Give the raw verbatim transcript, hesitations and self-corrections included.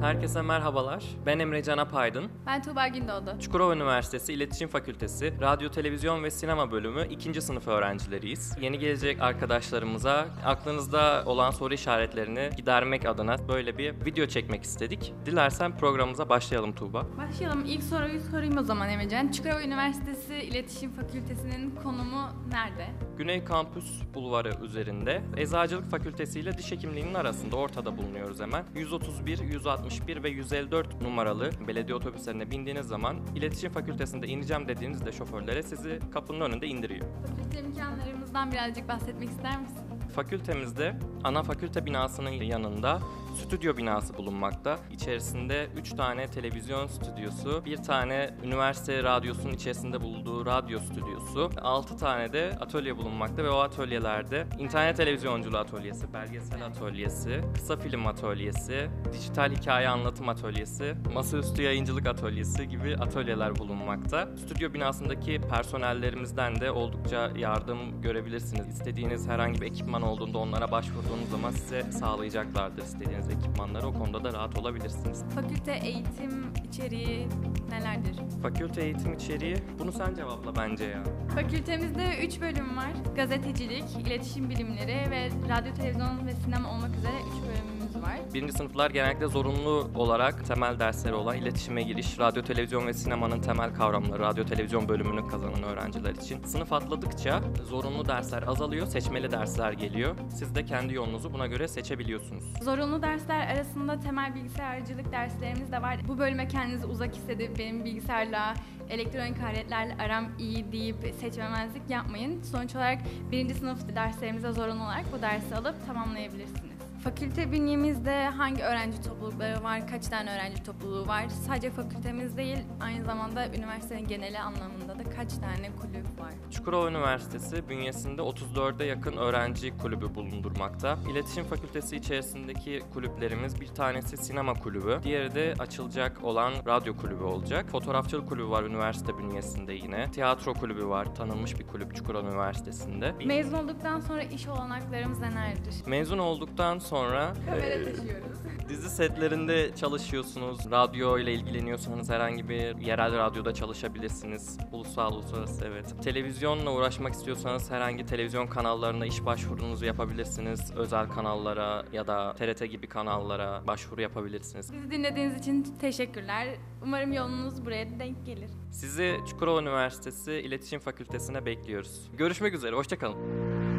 Herkese merhabalar. Ben Emre Can Apaydın. Ben Tuğba Gündoğdu. Çukurova Üniversitesi İletişim Fakültesi Radyo, Televizyon ve Sinema Bölümü ikinci sınıf öğrencileriyiz. Yeni gelecek arkadaşlarımıza aklınızda olan soru işaretlerini gidermek adına böyle bir video çekmek istedik. Dilersen programımıza başlayalım Tuğba. Başlayalım. İlk soruyu sorayım o zaman Emrecan. Çukurova Üniversitesi İletişim Fakültesi'nin konumu nerede? Güney Kampüs Bulvarı üzerinde Eczacılık Fakültesi ile Diş Hekimliği'nin arasında ortada bulunuyoruz hemen. yüz otuz bir, yüz altmış bir ve yüz elli dört numaralı belediye otobüslerine bindiğiniz zaman İletişim Fakültesi'nde ineceğim dediğinizde şoförlere sizi kapının önünde indiriyor. Fakülte imkanlarımızdan birazcık bahsetmek ister misin? Fakültemizde ana fakülte binasının yanında stüdyo binası bulunmakta. İçerisinde üç tane televizyon stüdyosu, bir tane üniversite radyosunun içerisinde bulunduğu radyo stüdyosu, altı tane de atölye bulunmakta ve o atölyelerde internet televizyonculuğu atölyesi, belgesel atölyesi, kısa film atölyesi, dijital hikaye anlatım atölyesi, masaüstü yayıncılık atölyesi gibi atölyeler bulunmakta. Stüdyo binasındaki personellerimizden de oldukça yardım görebilirsiniz. İstediğiniz herhangi bir ekipman olduğunda onlara başvurduğunuz zaman size sağlayacaklardır istediğiniz ekipmanları. O konuda da rahat olabilirsiniz. Fakülte eğitim içeriği nelerdir? Fakülte eğitim içeriği, bunu sen cevapla bence ya. Fakültemizde üç bölüm var. Gazetecilik, iletişim bilimleri ve radyo, televizyon ve sinema olmak üzere üç bölümümüz var. Birinci sınıflar genellikle zorunlu olarak temel dersleri olan iletişime giriş, radyo, televizyon ve sinemanın temel kavramları, radyo, televizyon bölümünü kazanan öğrenciler için. Sınıf atladıkça zorunlu dersler azalıyor, seçmeli dersler geliyor. Siz de kendi yolunuzu buna göre seçebiliyorsunuz. Zorunlu dersler arasında temel bilgisayarcılık derslerimiz de var. Bu bölüme kendinizi uzak hissedip benim bilgisayarla, elektronik aletlerle aram iyi deyip seçmemezlik yapmayın. Sonuç olarak birinci sınıf derslerimize zorunlu olarak bu dersi alıp tamamlayabilirsiniz. Fakülte bünyemizde hangi öğrenci toplulukları var, kaç tane öğrenci topluluğu var? Sadece fakültemiz değil, aynı zamanda üniversitenin geneli anlamında da kaç tane kulüp var? Çukurova Üniversitesi bünyesinde otuz dörde yakın öğrenci kulübü bulundurmakta. İletişim Fakültesi içerisindeki kulüplerimiz, bir tanesi sinema kulübü, diğeri de açılacak olan radyo kulübü olacak. Fotoğrafçılık kulübü var üniversite bünyesinde yine. Tiyatro kulübü var, tanınmış bir kulüp Çukurova Üniversitesi'nde. Mezun olduktan sonra iş olanaklarımız nelerdir? Mezun olduktan sonra Kamera e, taşıyoruz. dizi setlerinde çalışıyorsunuz, radyo ile ilgileniyorsanız herhangi bir yerel radyoda çalışabilirsiniz. Ulusal, uluslararası, evet. Televizyonla uğraşmak istiyorsanız herhangi televizyon kanallarına iş başvurunuzu yapabilirsiniz. Özel kanallara ya da T R T gibi kanallara başvuru yapabilirsiniz. Bizi dinlediğiniz için teşekkürler. Umarım yolunuz buraya denk gelir. Sizi Çukurova Üniversitesi İletişim Fakültesi'ne bekliyoruz. Görüşmek üzere, hoşça kalın.